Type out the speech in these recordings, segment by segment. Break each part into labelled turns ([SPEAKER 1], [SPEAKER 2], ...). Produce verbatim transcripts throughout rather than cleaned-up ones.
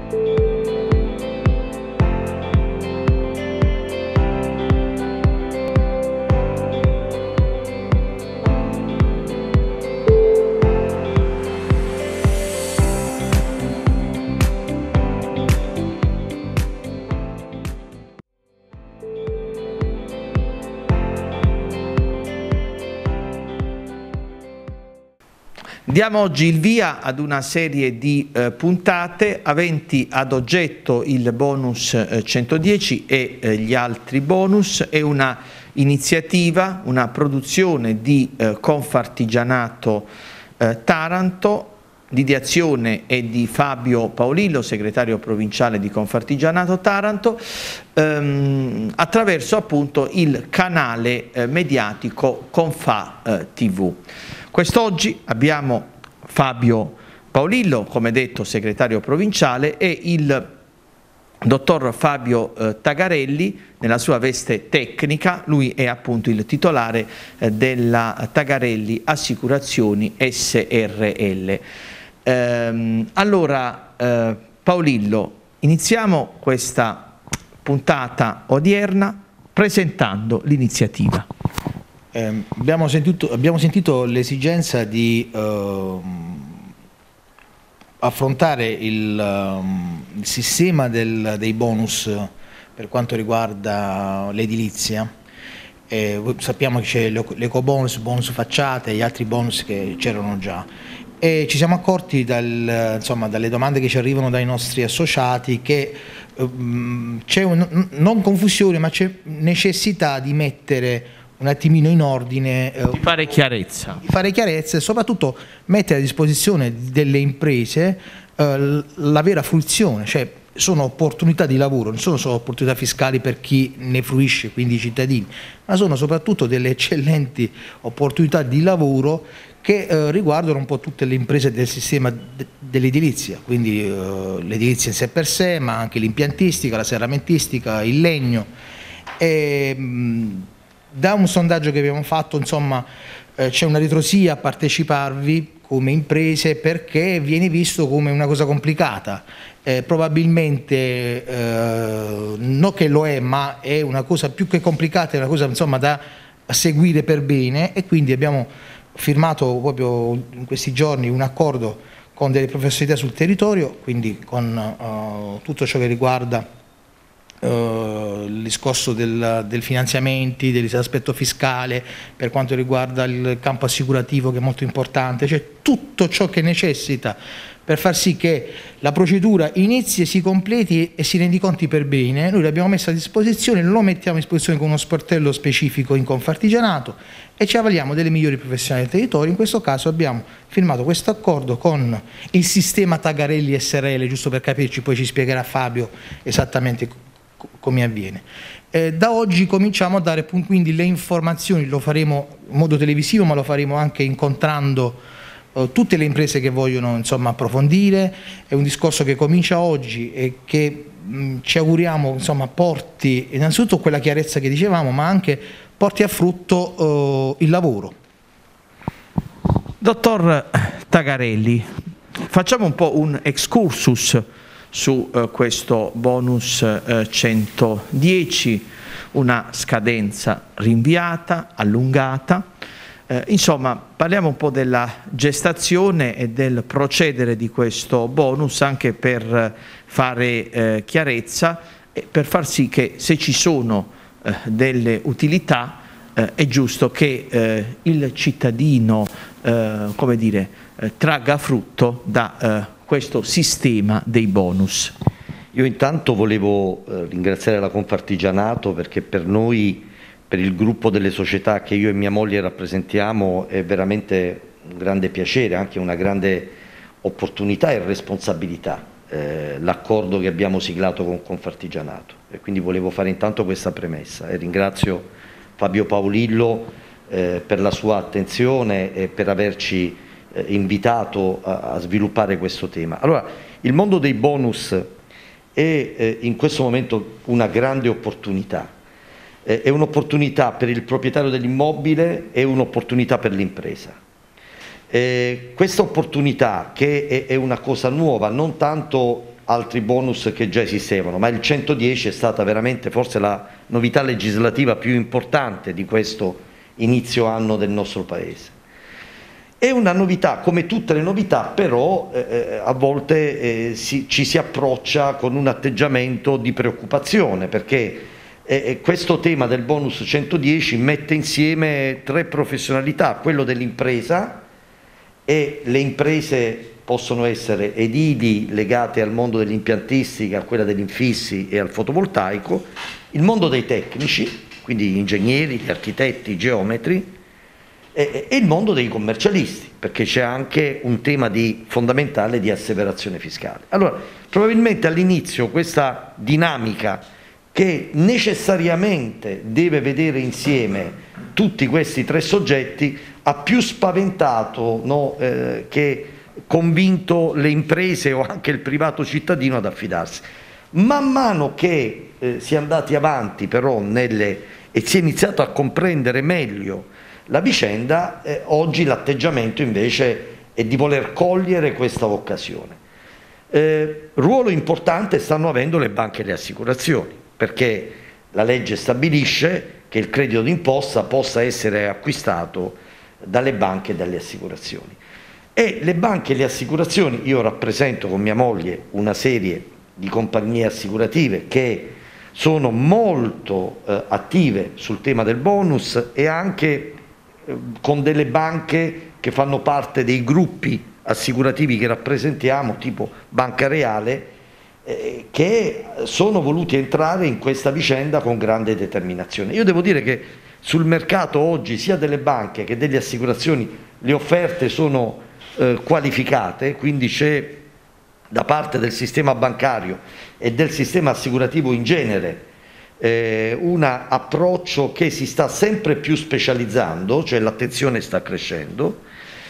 [SPEAKER 1] Diamo oggi il via ad una serie di eh, puntate aventi ad oggetto il bonus eh, centodieci e eh, gli altri bonus. È una iniziativa, una produzione di eh, Confartigianato eh, Taranto, l'ideazione è di Fabio Paolillo, segretario provinciale di Confartigianato Taranto, ehm, attraverso appunto il canale eh, mediatico Confa eh, tivù. Quest'oggi abbiamo Fabio Paolillo, come detto segretario provinciale, e il dottor Fabio eh, Tagarelli nella sua veste tecnica. Lui è appunto il titolare eh, della Tagarelli Assicurazioni S R L. Ehm, allora, eh, Paolillo, iniziamo questa puntata odierna presentando l'iniziativa.
[SPEAKER 2] Eh, abbiamo sentito, abbiamo sentito l'esigenza di eh, affrontare il, um, il sistema del, dei bonus per quanto riguarda l'edilizia. Eh, sappiamo che c'è l'ecobonus, bonus facciate e gli altri bonus che c'erano già. E ci siamo accorti dal, insomma, dalle domande che ci arrivano dai nostri associati che um, c'è un, non confusione, ma c'è necessità di mettere un attimino in ordine,
[SPEAKER 1] di fare chiarezza,
[SPEAKER 2] di fare chiarezza e soprattutto mettere a disposizione delle imprese eh, la vera fruizione, cioè sono opportunità di lavoro, non sono solo opportunità fiscali per chi ne fruisce, quindi i cittadini, ma sono soprattutto delle eccellenti opportunità di lavoro che eh, riguardano un po' tutte le imprese del sistema de dell'edilizia, quindi eh, l'edilizia in sé per sé, ma anche l'impiantistica, la serramentistica, il legno. E, mh, da un sondaggio che abbiamo fatto, insomma, eh, c'è una ritrosia a parteciparvi come imprese perché viene visto come una cosa complicata. Eh, probabilmente eh, non che lo è, ma è una cosa più che complicata, è una cosa, insomma, da seguire per bene, e quindi abbiamo firmato proprio in questi giorni un accordo con delle professionalità sul territorio, quindi con uh, tutto ciò che riguarda Uh, il discorso del, del finanziamenti, dell'aspetto fiscale, per quanto riguarda il campo assicurativo che è molto importante, cioè tutto ciò che necessita per far sì che la procedura inizi e si completi e si rendi conti per bene. Noi l'abbiamo messo a disposizione, lo mettiamo a disposizione con uno sportello specifico in Confartigianato e ci avvaliamo delle migliori professionali del territorio. In questo caso abbiamo firmato questo accordo con il sistema Tagarelli S R L, giusto per capirci, poi ci spiegherà Fabio esattamente come avviene. Eh, da oggi cominciamo a dare quindi le informazioni, lo faremo in modo televisivo, ma lo faremo anche incontrando eh, tutte le imprese che vogliono, insomma, approfondire. È un discorso che comincia oggi e che mh, ci auguriamo, insomma, porti innanzitutto quella chiarezza che dicevamo, ma anche porti a frutto eh, il lavoro.
[SPEAKER 1] Dottor Tagarelli, facciamo un po' un excursus su eh, questo bonus eh, centodieci, una scadenza rinviata, allungata, eh, insomma parliamo un po' della gestazione e del procedere di questo bonus, anche per fare eh, chiarezza e per far sì che, se ci sono eh, delle utilità, eh, è giusto che eh, il cittadino eh, come dire, eh, tragga frutto da eh, questo sistema dei bonus.
[SPEAKER 3] Io intanto volevo eh, ringraziare la Confartigianato, perché per noi, per il gruppo delle società che io e mia moglie rappresentiamo, è veramente un grande piacere, anche una grande opportunità e responsabilità eh, l'accordo che abbiamo siglato con Confartigianato, e quindi volevo fare intanto questa premessa e ringrazio Fabio Paolillo eh, per la sua attenzione e per averci Eh, invitato a, a sviluppare questo tema. Allora, il mondo dei bonus è eh, in questo momento una grande opportunità, eh, è un'opportunità per il proprietario dell'immobile e un'opportunità per l'impresa. Eh, questa opportunità, che è, è una cosa nuova, non tanto altri bonus che già esistevano, ma il centodieci è stata veramente forse la novità legislativa più importante di questo inizio anno del nostro Paese. È una novità, come tutte le novità, però eh, a volte eh, si, ci si approccia con un atteggiamento di preoccupazione, perché eh, questo tema del bonus centodieci mette insieme tre professionalità: quello dell'impresa, e le imprese possono essere edili legate al mondo dell'impiantistica, a quella degli infissi e al fotovoltaico, il mondo dei tecnici, quindi gli ingegneri, gli architetti, i geometri, e il mondo dei commercialisti, perché c'è anche un tema di, fondamentale di asseverazione fiscale. Allora, probabilmente all'inizio questa dinamica che necessariamente deve vedere insieme tutti questi tre soggetti ha più spaventato, no, eh, che convinto le imprese o anche il privato cittadino ad affidarsi. Man mano che eh, si è andati avanti però nelle, e si è iniziato a comprendere meglio la vicenda, eh, oggi l'atteggiamento invece è di voler cogliere questa occasione. Eh, ruolo importante stanno avendo le banche e le assicurazioni, perché la legge stabilisce che il credito d'imposta possa essere acquistato dalle banche e dalle assicurazioni. E le banche e le assicurazioni, io rappresento con mia moglie una serie di compagnie assicurative che sono molto eh, attive sul tema del bonus, e anche con delle banche che fanno parte dei gruppi assicurativi che rappresentiamo, tipo Banca Reale, eh, che sono voluti entrare in questa vicenda con grande determinazione. Io devo dire che sul mercato oggi, sia delle banche che delle assicurazioni, le offerte sono eh, qualificate, quindi c'è da parte del sistema bancario e del sistema assicurativo in genere Eh, un approccio che si sta sempre più specializzando, cioè l'attenzione sta crescendo.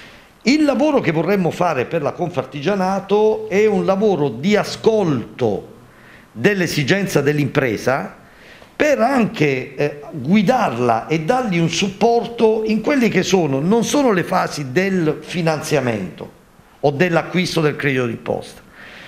[SPEAKER 3] Il lavoro che vorremmo fare per la Confartigianato è un lavoro di ascolto dell'esigenza dell'impresa, per anche eh, guidarla e dargli un supporto in quelli che sono non solo le fasi del finanziamento o dell'acquisto del credito d'imposta,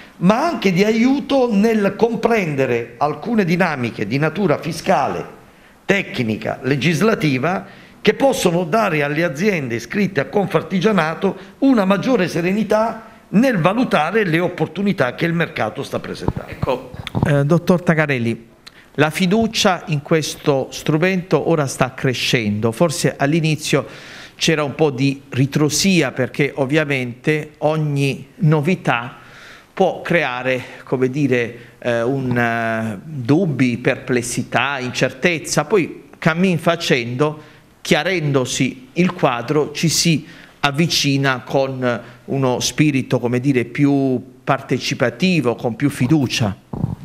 [SPEAKER 3] ma anche di aiuto nel comprendere alcune dinamiche di natura fiscale, tecnica, legislativa, che possono dare alle aziende iscritte a Confartigianato una maggiore serenità nel valutare le opportunità che il mercato sta presentando.
[SPEAKER 1] Ecco, eh, dottor Tagarelli, la fiducia in questo strumento ora sta crescendo, forse all'inizio c'era un po' di ritrosia, perché ovviamente ogni novità può creare, come dire, eh, un, uh, dubbi, perplessità, incertezza, poi cammin facendo, chiarendosi il quadro, ci si avvicina con uno spirito, come dire, più partecipativo, con più fiducia.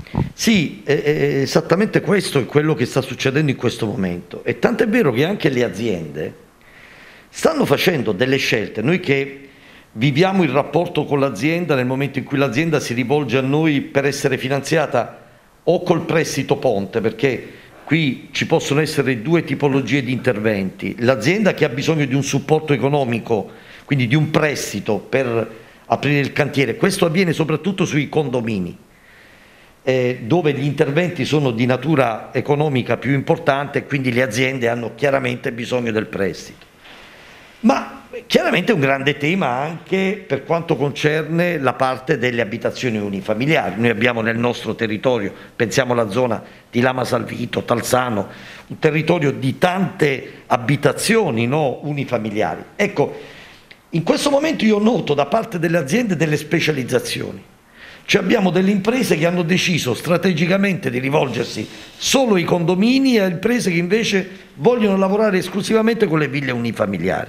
[SPEAKER 3] Sì, è, è esattamente questo è quello che sta succedendo in questo momento, e tanto è vero che anche le aziende stanno facendo delle scelte. Noi che viviamo il rapporto con l'azienda nel momento in cui l'azienda si rivolge a noi per essere finanziata o col prestito ponte, perché qui ci possono essere due tipologie di interventi: l'azienda che ha bisogno di un supporto economico, quindi di un prestito per aprire il cantiere. Questo avviene soprattutto sui condomini, eh, dove gli interventi sono di natura economica più importante, e quindi le aziende hanno chiaramente bisogno del prestito. Ma chiaramente è un grande tema anche per quanto concerne la parte delle abitazioni unifamiliari. Noi abbiamo nel nostro territorio, pensiamo alla zona di Lama Salvito, Talzano, un territorio di tante abitazioni, no, unifamiliari. Ecco, in questo momento io noto da parte delle aziende delle specializzazioni. Cioè abbiamo delle imprese che hanno deciso strategicamente di rivolgersi solo ai condomini, e imprese che invece vogliono lavorare esclusivamente con le ville unifamiliari.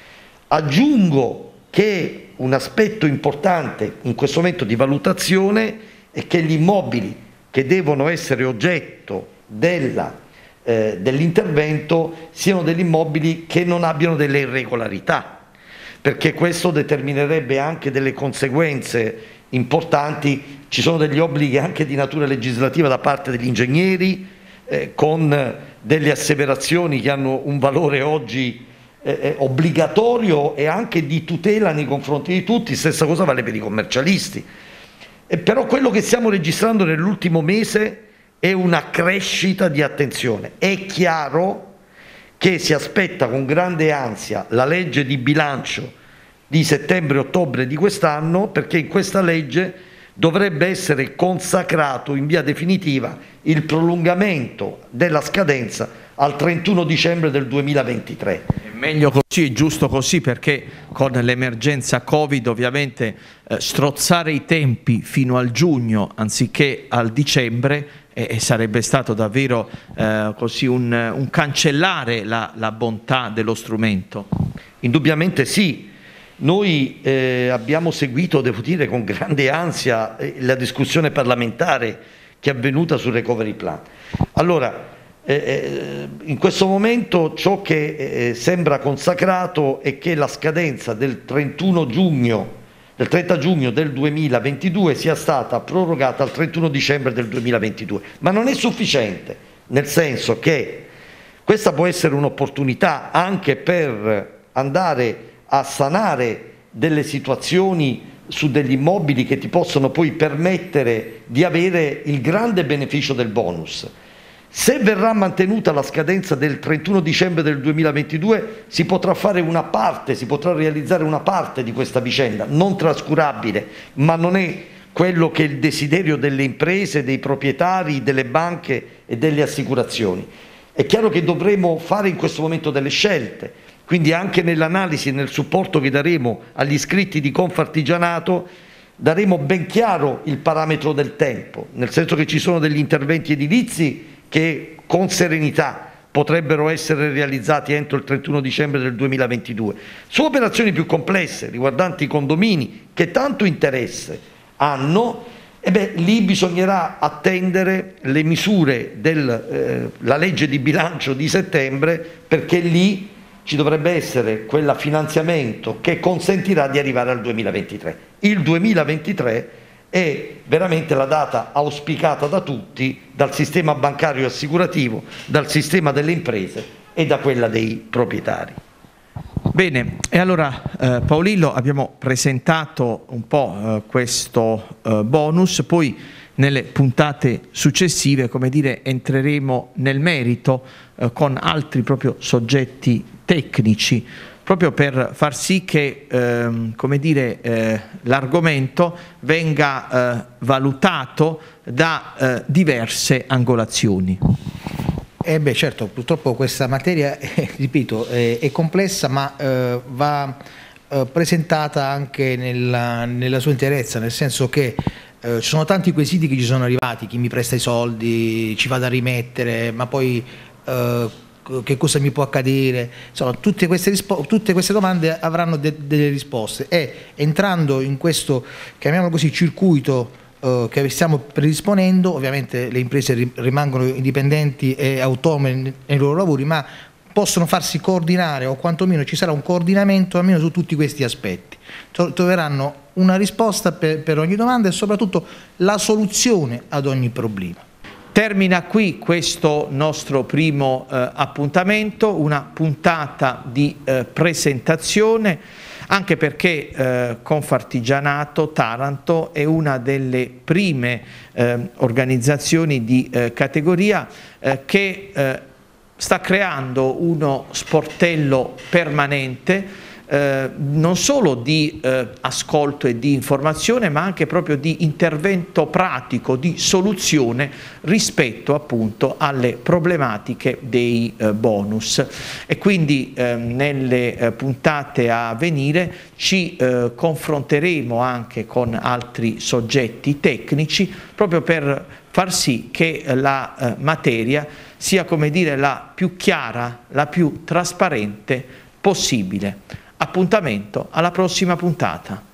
[SPEAKER 3] Aggiungo che un aspetto importante in questo momento di valutazione è che gli immobili che devono essere oggetto della, eh, dell'intervento siano degli immobili che non abbiano delle irregolarità, perché questo determinerebbe anche delle conseguenze importanti. Ci sono degli obblighi anche di natura legislativa da parte degli ingegneri, eh, con delle asseverazioni che hanno un valore oggi eh, obbligatorio e anche di tutela nei confronti di tutti. Stessa cosa vale per i commercialisti. E però quello che stiamo registrando nell'ultimo mese è una crescita di attenzione. È chiaro che si aspetta con grande ansia la legge di bilancio di settembre-ottobre di quest'anno, perché in questa legge dovrebbe essere consacrato in via definitiva il prolungamento della scadenza al trentuno dicembre del duemilaventitré.
[SPEAKER 1] È meglio così, è giusto così, perché con l'emergenza Covid ovviamente eh, strozzare i tempi fino al giugno anziché al dicembre e sarebbe stato davvero eh, così un, un cancellare la, la bontà dello strumento.
[SPEAKER 3] Indubbiamente sì. Noi eh, abbiamo seguito, devo dire, con grande ansia eh, la discussione parlamentare che è avvenuta sul recovery plan. Allora, eh, in questo momento ciò che eh, sembra consacrato è che la scadenza del trentuno giugno del trenta giugno del duemilaventidue sia stata prorogata al trentuno dicembre del duemilaventidue, ma non è sufficiente, nel senso che questa può essere un'opportunità anche per andare a sanare delle situazioni su degli immobili che ti possono poi permettere di avere il grande beneficio del bonus. Se verrà mantenuta la scadenza del trentuno dicembre del duemilaventidue, si potrà fare una parte, si potrà realizzare una parte di questa vicenda, non trascurabile, ma non è quello che è il desiderio delle imprese, dei proprietari, delle banche e delle assicurazioni. È chiaro che dovremo fare in questo momento delle scelte, quindi anche nell'analisi e nel supporto che daremo agli iscritti di Confartigianato daremo ben chiaro il parametro del tempo, nel senso che ci sono degli interventi edilizi che con serenità potrebbero essere realizzati entro il trentuno dicembre del duemilaventidue. Su operazioni più complesse riguardanti i condomini che tanto interesse hanno, e beh, lì bisognerà attendere le misure della eh, legge di bilancio di settembre, perché lì ci dovrebbe essere quel finanziamento che consentirà di arrivare al duemilaventitré. Il duemilaventitré è veramente la data auspicata da tutti, dal sistema bancario e assicurativo, dal sistema delle imprese e da quella dei proprietari.
[SPEAKER 1] Bene, e allora eh, Paolillo, abbiamo presentato un po' eh, questo eh, bonus, poi nelle puntate successive, come dire, entreremo nel merito eh, con altri proprio soggetti tecnici, proprio per far sì che ehm, come dire, eh, l'argomento venga eh, valutato da eh, diverse angolazioni.
[SPEAKER 2] Eh beh, certo, purtroppo questa materia, eh, ripeto, è, è complessa, ma eh, va eh, presentata anche nella, nella sua interezza, nel senso che eh, ci sono tanti quesiti che ci sono arrivati: chi mi presta i soldi, ci vado a rimettere, ma poi eh, che cosa mi può accadere? Insomma, tutte queste, tutte queste domande avranno de delle risposte, e entrando in questo, chiamiamolo così, circuito eh, che stiamo predisponendo, ovviamente le imprese ri rimangono indipendenti e autonome nei loro lavori, ma possono farsi coordinare, o quantomeno ci sarà un coordinamento almeno su tutti questi aspetti. Troveranno una risposta per, per ogni domanda e soprattutto la soluzione ad ogni problema.
[SPEAKER 1] Termina qui questo nostro primo eh, appuntamento, una puntata di eh, presentazione, anche perché eh, Confartigianato Taranto è una delle prime eh, organizzazioni di eh, categoria eh, che eh, sta creando uno sportello permanente, Eh, non solo di eh, ascolto e di informazione, ma anche proprio di intervento pratico, di soluzione rispetto appunto alle problematiche dei eh, bonus. E quindi eh, nelle eh, puntate a venire ci eh, confronteremo anche con altri soggetti tecnici, proprio per far sì che la eh, materia sia, come dire, la più chiara, la più trasparente possibile. Appuntamento alla prossima puntata.